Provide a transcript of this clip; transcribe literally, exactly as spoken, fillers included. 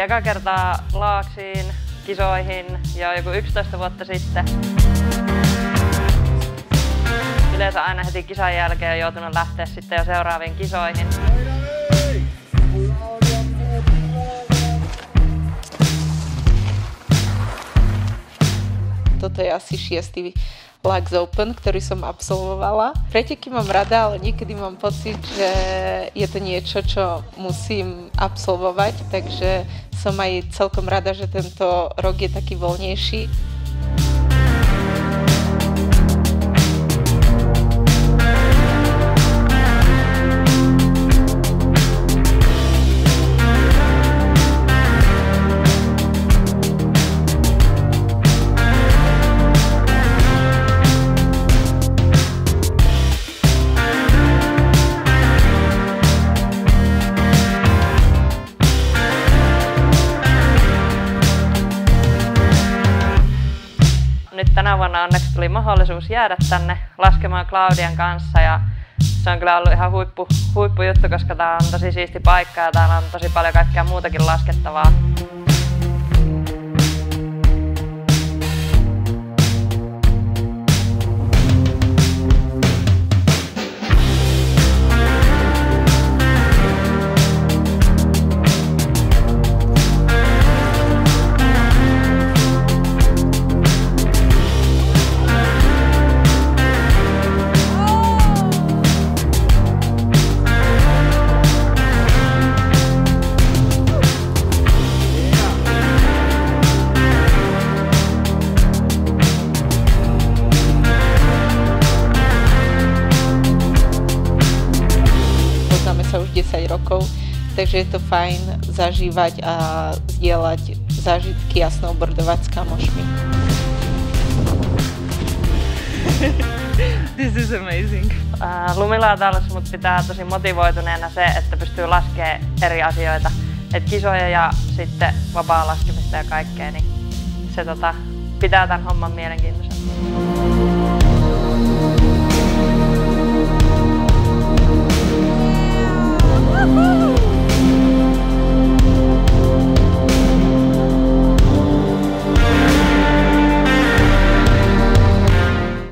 eka kertaa Laaksiin kisoihin jo joku yksitoista vuotta sitten. Yleensä aina heti kisan jälkeen on joutunut lähteä sitten jo seuraaviin kisoihin. Toto je asi šiestý Lux Open, ktorý som absolvovala. Preteky mám rada, ale niekedy mám pocit, že je to niečo, čo musím absolvovať, takže som aj celkom rada, že tento rok je taký voľnejší. Nyt tänä vuonna onneksi tuli mahdollisuus jäädä tänne laskemaan Klaudian kanssa ja se on kyllä ollut ihan huippu, huippujuttu, koska tää on tosi siisti paikka ja täällä on tosi paljon kaikkea muutakin laskettavaa. Už desať rokov, takže je to fajn zažívať a zdieľať zážitky a snowboardovať s kamošmi. This is amazing. Lumilautailussa mut pitää tosi motivoituneena se, että pystyy laskemaan eri asioita. Et kisoja ja sitten vapaa laskemista ja kaikkea, niin se tota, pitää tämän homman mielenkiintoisena.